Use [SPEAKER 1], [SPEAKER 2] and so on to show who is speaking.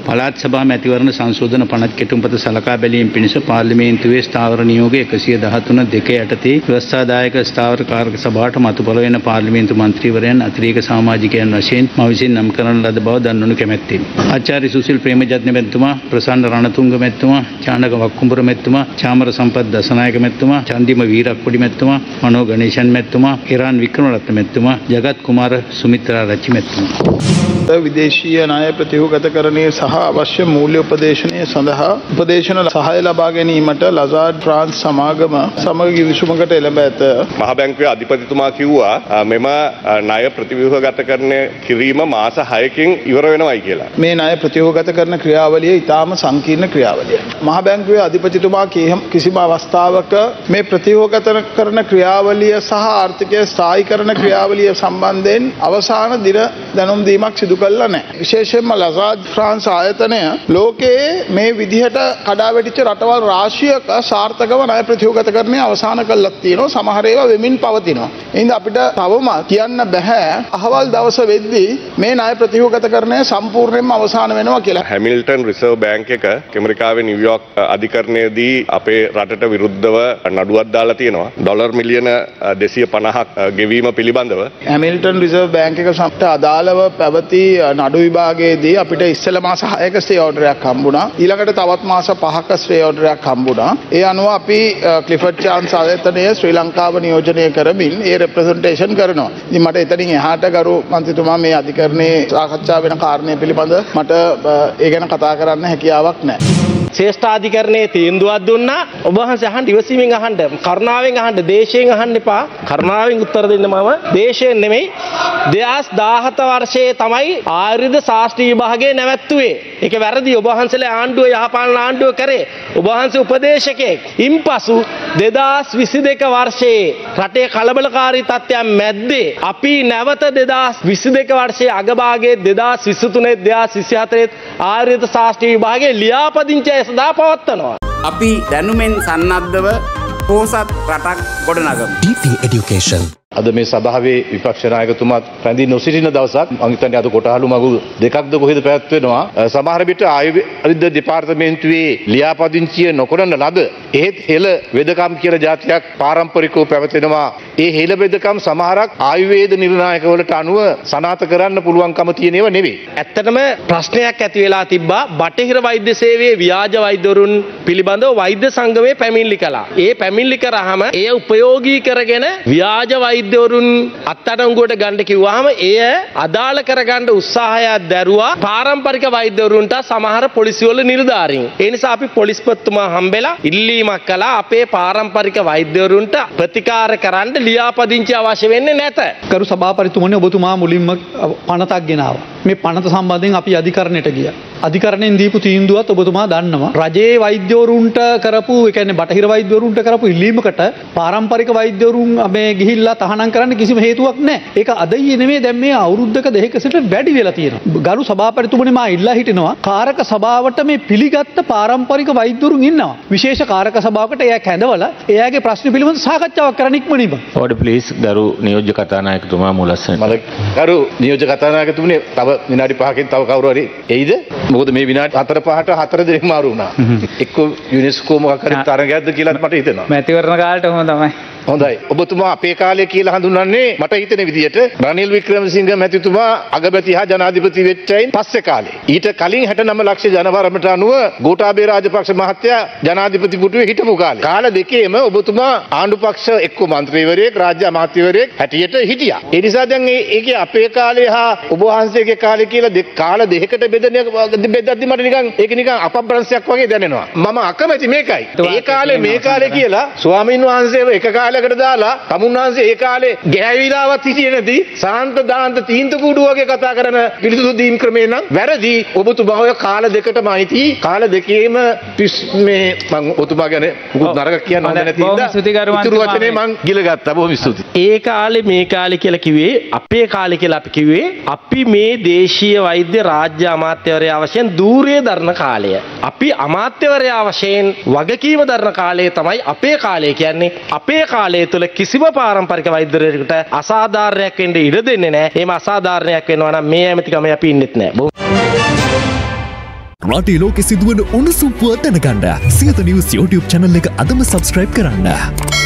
[SPEAKER 1] පළාත් සභා මැතිවරණ සංශෝධන පනත් කෙටුම්පත සලකා බැලීම පිණිස පාර්ලිමේන්තුවේ ස්ථාවර නියෝග 113 2 යටතේ ව්‍යවස්ථාදායක ස්ථාවර කාරක සභාවට මතු පළ වෙන පාර්ලිමේන්තු මන්ත්‍රීවරයන් අතිරේක සමාජිකයන් වශයෙන් මව විසින් නම් කරන ලද බව දන්වනු කැමැත්තෙමි. ආචාර්ය සුසිල් ප්‍රේමජත්න මැතිතුමා, ප්‍රසන්න රණතුංග මැතිතුමා, චානක වක්කුඹර මැතිතුමා, චාමර සම්පත් දසනායක මැතිතුමා, චන්දිම වීරක්කොඩි මැතිතුමා, මනෝ ගණේෂන් මැතිතුමා, ඉරාන් වික්‍රමරත්න මැතිතුමා, ජගත් කුමාර සුමිත්‍රා රච්චි මැතිතුමා.
[SPEAKER 2] විදේශීය ණය ප්‍රතිව්‍යුහගතකරණය සහ අවශ්‍ය මූල්‍ය උපදේශනය සඳහා උපදේශන සහාය ලබා ගැනීමට ලසාඩ් ෆ්‍රාන්ස් සමාගම සමග ගිවිසුමකට එළඹ ඇත.
[SPEAKER 3] මහ බැංකුවේ අධිපතිතුමා කිව්වා මෙම ණය ප්‍රතිව්‍යුහගතකරණය කිරීම මාස 6කින් ඉවර වෙනවයි කියලා.
[SPEAKER 2] මේ ණය ප්‍රතිව්‍යුහගතකරණ ක්‍රියාවලිය ඉතාම සංකීර්ණ ක්‍රියාවලියක්. මහ බැංකුවේ අධිපතිතුමා කිසිම අවස්ථාවක මේ ප්‍රතිව්‍යුහගතකරණ ක්‍රියාවලිය සහ ආර්ථිකය ස්ථායීකරණ ක්‍රියාවලිය සම්බන්ධයෙන් අවසාන දින දැනුම් දීමක් සිදු කළා නැහැ. විශේෂයෙන්ම ලසාඩ් ෆ්‍රාන්ස් ආයතනය ලෝකයේ මේ විදිහට කඩාවැටිච්ච රටවල් රාශියක සාර්ථකව ණය ප්‍රතිව්‍යුහගතකරණය අවසන් කළා තියෙනවා. සමහර ඒවා වෙමින් පවතිනවා. එහෙනම් අපිට තවම කියන්න බෑ අහවල් දවස වෙද්දී මේ ණය ප්‍රතිව්‍යුහගතකරණය සම්පූර්ණයෙන්ම අවසන් වෙනවා කියලා.
[SPEAKER 3] හැමිල්ටන් රිසර්ව් බැංක් එක ඇමරිකාවේ නිව්යෝක් අධිකරණයේදී අපේ රටට විරුද්ධව නඩුවක් දාලා තියෙනවා. ඩොලර් මිලියන 250ක් ගෙවීම පිළිබඳව.
[SPEAKER 2] හැමිල්ටන් රිසර්ව් බැංක් එක සමට අදාළව පැවති නඩු විභාගයේදී අපිට ඉස්සෙල්ල මාස 6ක ස්ටේ ඕඩරයක් හම්බුණා. ඊළඟට තවත් මාස 5ක ස්ටේ ඕඩරයක් හම්බුණා. ඒ අනුව අපි ක්ලිෆර්ඩ් චාන්ස් ආයතනය ශ්‍රී ලංකාව නියෝජනය කරමින් ඒ රෙප්‍රසන්ටේෂන් කරනවා. ඉතින් මට එතනින් එහාට ගරු මන්ත්‍රීතුමා මේ අධිකරණයේ සාකච්ඡා වෙන කාරණේ පිළිබඳ මට ඒ ගැන කතා කරන්න හැකියාවක් නැහැ.
[SPEAKER 4] ශ්‍රේෂ්ඨාධිකරණයේ තීන්දුවක් දුන්නා. ඔබ වහන්සේ අහන්න ඉවසීමෙන් අහන්න, කරුණාවෙන් අහන්න, දේශයෙන් අහන්න එපා. කරුණාවෙන් උත්තර දෙන්න මම දේශයෙන් නෙමෙයි. 2017 වර්ෂයේ තමයි ආයුර්වේද ශාස්ත්‍රීය විභාගය නැවැත්තුවේ. ඒක වැරදි. ඔබ වහන්සේලා ආණ්ඩුව යහපාලන ආණ්ඩුව කරේ. ඔබ වහන්සේ උපදේශකයෙක්. ඉන්පසු 2022 වර්ෂයේ රටේ කලබලකාරී තත්ත්වයන් මැද්දේ අපි නැවත 2022 වර්ෂයේ අගභාගයේ 2023 2024 ආයුර්වේද ශාස්ත්‍රීය විභාගයේ ලියාපදිංචි සදා පවත්වනවා.
[SPEAKER 5] අපි දැනුමෙන් සන්නද්ධව පොහොසත් රටක් ගොඩනගමු.
[SPEAKER 6] DP Education.
[SPEAKER 7] අද මේ සභාවේ විපක්ෂ නායකතුමාත් රැඳී නොසිටින දවසක්. මම හිතන්නේ අද කොටහළු මගුල් දෙකක්ද කොහෙද පැවැත්වෙනවා. සමහර විට ආයුර්වේද දෙපාර්තමේන්තුවේ ලියාපදිංචිය නොකරන ලද එහෙත් හෙළ වෙදකම් කියලා જાතියක් පාරම්පරිකව පැවැතෙනවා. ඒ හෙළ වෙදකම් සමහරක් ආයුර්වේද නිර්ණායකවලට අනුව සනාථ කරන්න පුළුවන්කම තියෙන ඒවා නෙවෙයි.
[SPEAKER 4] ඇත්තටම ප්‍රශ්නයක් ඇති වෙලා තිබ්බා. බටහිර වෛද්‍ය සේවයේ ව්‍යාජ වෛද්‍යවරුන් පිළිබඳව වෛද්‍ය සංගමයේ පැමිණිලි කළා. ඒ පැමිණිලි කරාම එය උපයෝගී කරගෙන ව්‍යාජ වෛද්‍යවරුන් අත්අඩංගුවට ගන්න කිව්වහම එය අදාළ කරගන්න උත්සාහයක් දැරුවා පාරම්පරික වෛද්‍යවරුන්ට සමහර පොලිසිවල නිලධාරීන්. ඒ නිසා අපි පොලිස්පතිතුමා හම්බෙලා ඉල්ලීමක් කළා අපේ පාරම්පරික වෛද්‍යවරුන්ට ප්‍රතිකාර කරන්න ලියාපදිංචි අවශ්‍ය වෙන්නේ නැත.
[SPEAKER 8] කරු සභාපතිතුමනි ඔබතුමා මුලින්ම පනතක් ගෙනාවා. මේ පනත සම්බන්ධයෙන් අපි අධිකරණයට ගියා. අධිකරණයෙන් දීපු තීන්දුවත් ඔබතුමා දන්නවා. රජයේ වෛද්‍යවරුන්ට කරපු, ඒ කියන්නේ බටහිර වෛද්‍යවරුන්ට කරපු ඉල්ලීමකට පාරම්පරික වෛද්‍යවරුන් මේ ගිහිල්ලා තහනම් කරන්න කිසිම හේතුවක් නැහැ. ඒක අද ඊයේ නෙමෙයි, දැන් මේ අවුරුද්දක දෙකක සිට වැඩි වෙලා තියෙනවා. ගරු සභාපතිතුමනි මා ඉල්ලා හිටිනවා කාරක සභාවට මේ පිළිගත්ත පාරම්පරික වෛද්‍යවරුන් ඉන්නවා. විශේෂ කාරක සභාවකට එයා කැඳවලා එයාගේ ප්‍රශ්න පිළිබඳ සාකච්ඡාවක් කරන්න ඉක්මනින්ම.
[SPEAKER 9] Order please ගරු නියෝජ්‍ය කතානායකතුමා මුලස්සන.
[SPEAKER 7] ගරු නියෝජ්‍ය කතානායකතුමනි තව විනාඩි 5කින් තව කවුරු හරි එයිද? මොකද මේ විනාඩි 4-5ට 4 දෙනෙක් මාරු වුණා. එක්ක යුනෙස්කෝ මොකක් හරි තරගයක්ද කියලා මට හිතෙනවා.
[SPEAKER 10] මැතිවරණ කාලේට ඔහොම තමයි.
[SPEAKER 7] හොඳයි. ඔබතුමා අපේ කාලය කියලා හඳුන්වන්නේ මට හිතෙන විදිහට රනිල් වික්‍රමසිංහ මැතිතුමා අගමැති හා ජනාධිපති වෙච්චයින් පස්සේ කාලේ. ඊට කලින් 69 ලක්ෂ ජනවරමට අනුව ගෝඨාභය රාජපක්ෂ මහත්තයා ජනාධිපති පුටුවේ හිටපු කාලේ. කාල දෙකේම ඔබතුමා ආණ්ඩු පක්ෂ එක්ක මන්ත්‍රීවරයෙක්, රාජ්‍ය අමාත්‍යවරයෙක් හැටියට හිටියා. ඒ නිසා දැන් ඒකේ අපේ කාලේ හා ඔබ වහන්සේගේ කාලේ කියලා කාල දෙකකට බෙදද්දි මට නිකන් ඒක නිකන් අපබ්‍රංශයක් වගේ දැනෙනවා. මම අකමැති මේකයි. ඒ කාලේ මේ කාලේ කියලා ස්වාමීන් වහන්සේව එක කාලයකට දාලා තමුන්වහන්සේ ඒ කාලේ ගැහැවිලාවත් හිටියේ නැති සාන්ත දාන්ත තීන්ත කූඩු වගේ කතා කරන පිළිතුරු දීම් ක්‍රමේ නම් වැරදි. ඔබතුමා ඔය කාල දෙකටම අයිති. කාල දෙකේම මේ මම ඔබතුමා ගැන මුකුත් නරක කියන්න හොඳ නැති ඉඳලා ඉතුරු වචනේ මං ගිලගත්තා. බොහොම ස්තුතියි.
[SPEAKER 4] ඒ කාලේ මේ කාලේ කියලා කිව්වේ අපේ කාලේ කියලා අපි කිව්වේ අපි මේ දේශීය වෛද්‍ය රාජ්‍ය අමාත්‍යවරයා වශයෙන් ධූරයේ දරන කාලය. අපි අමාත්‍යවරයා වශයෙන් වගකීම දරන කාලය තමයි අපේ කාලය කියන්නේ. අපේ කාලය තුළ කිසිම පාරම්පරික වෛද්‍යවරයෙකුට අසාධාරණයක් වෙන්න ඉඩ දෙන්නේ නැහැ. එහෙම අසාධාරණයක් වෙනවා නම් මේ ඇමතිකමේ අපි ඉන්නෙත් නැහැ.
[SPEAKER 6] රටේ ලෝකෙ සිදුවන උණුසුම් පුවත් දැනගන්න සියත නිවුස් YouTube channel එක අදම subscribe කරන්න.